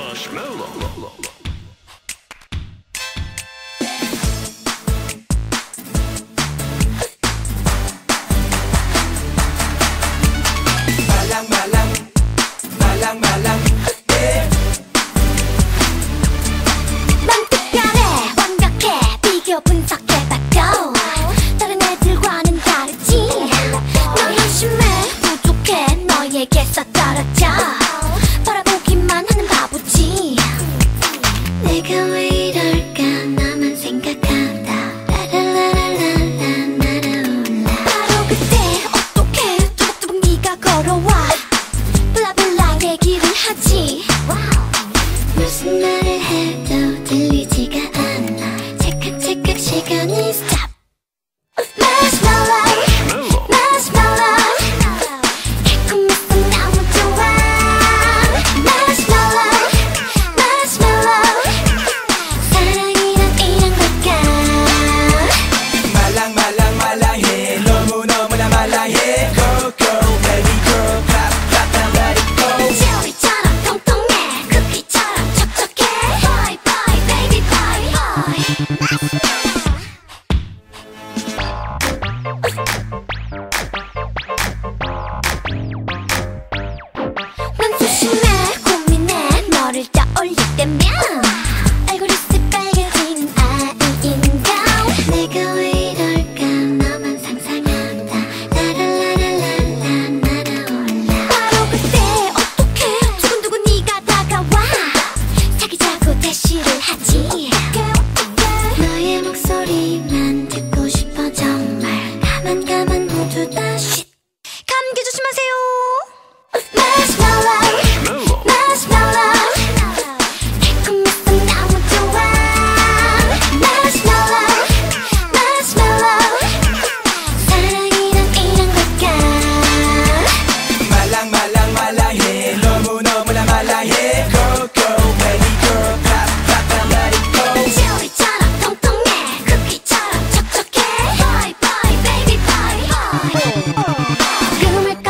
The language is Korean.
난 특별해 완벽해 비교 분석해봐도 다른 애들과는 다르지. 넌 한심해 부족해 너에게서 떨어져 바라보기만 하는 바보지. 내가 왜 이럴까 나만 생각하다 라라라라라라 날아올라. 바로 그때 어떡해 두벅두벅 네가 걸어와 블라블라 얘기를 하지. 무슨 말을 해도 들리지가 않아. 찰칵찰칵 시간이 stop. Marshmallow Marshmallow 달콤해서 너무 좋아. Marshmallow Marshmallow 사랑이란 이런 걸까. 말랑말랑말랑해 너무너무나 말랑해 Go go baby girl clap clap and let it go. 젤리처럼 통통해 쿠키처럼 촉촉해 Bye bye baby bye bye. 난 소심해 고민해 너를 떠올릴 때면 알고리즘 빨개지는 아이인가. 내가 왜 이럴까 너만 상상한다 라라라라라라 날아올라. 바로 그때 어떡해 두근두근 네가 다가와 사귀자고 대시를 하지. 너의 목소리만 듣고 싶어 정말 가만 모두 다 shit. 감기 조심하세요. Marshmallow Marshmallow 달콤해서 너무 좋아. Marshmallow Marshmallow 사랑이란 이런 걸까. 말랑말랑말랑해 너무너무나 말랑해 Go go baby girl clap clap and let it go. 젤리처럼 통통해 쿠키처럼 촉촉해 Bye bye baby bye bye. 그놈을